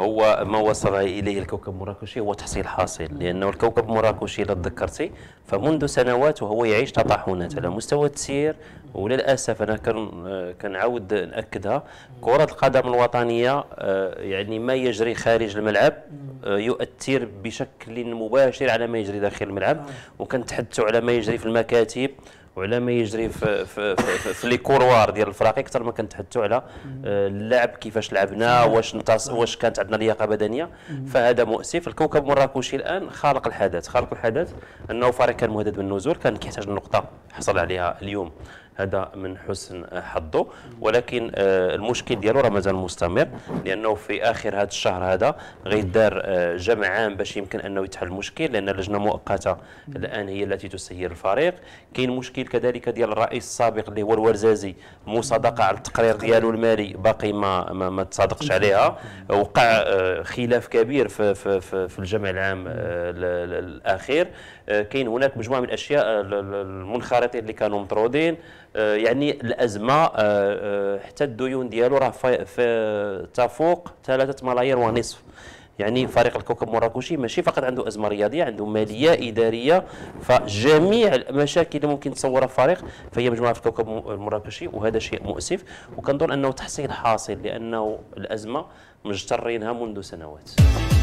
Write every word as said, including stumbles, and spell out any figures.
هو ما وصل اليه الكوكب مراكشي هو تحصيل حاصل، لانه الكوكب مراكشي اذا تذكرتي فمنذ سنوات وهو يعيش تطاحنات على مستوى التسيير. وللاسف انا كان كنعاود ناكدها، كره القدم الوطنيه يعني ما يجري خارج الملعب يؤثر بشكل مباشر على ما يجري داخل الملعب، وكنتحدثوا على ما يجري في المكاتب وعلى ما يجري في في في, في لي كوروار ديال الفرق اكثر ما كنتحدثوا على اللعب كيفاش لعبنا، واش واش كانت عندنا لياقه بدنيه. فهذا مؤسف. الكوكب مراكشي الان خارق الحدث، خارق الحدث انه فريق كان مهدد بالنزول، كان كيحتاج النقطه حصل عليها اليوم، هذا من حسن حظه. ولكن المشكل ديالو راه مازال مستمر، لانه في اخر هذا الشهر هذا غيدار جمع عام باش يمكن انه يتحل المشكل، لان لجنه مؤقته الان هي التي تسير الفريق. كاين مشكل كذلك ديال الرئيس السابق اللي هو الورزازي، المصادقه على التقرير ديالو المالي باقي ما ما, ما تصادقش عليها. وقع خلاف كبير في في في, في الجمع العام الاخير. كاين هناك مجموعه من الاشياء، المنخرطين اللي كانوا مطرودين، يعني الازمه حتى الديون ديالو راه تفوق ثلاثة ملايير ونصف. يعني فريق الكوكب مراكشي ماشي فقط عنده ازمه رياضيه، عنده ماليه اداريه. فجميع المشاكل اللي ممكن تصورها الفريق فهي مجموعه في الكوكب المراكشي، وهذا شيء مؤسف. وكنظن انه تحصيل حاصل، لانه الازمه مجترينها منذ سنوات.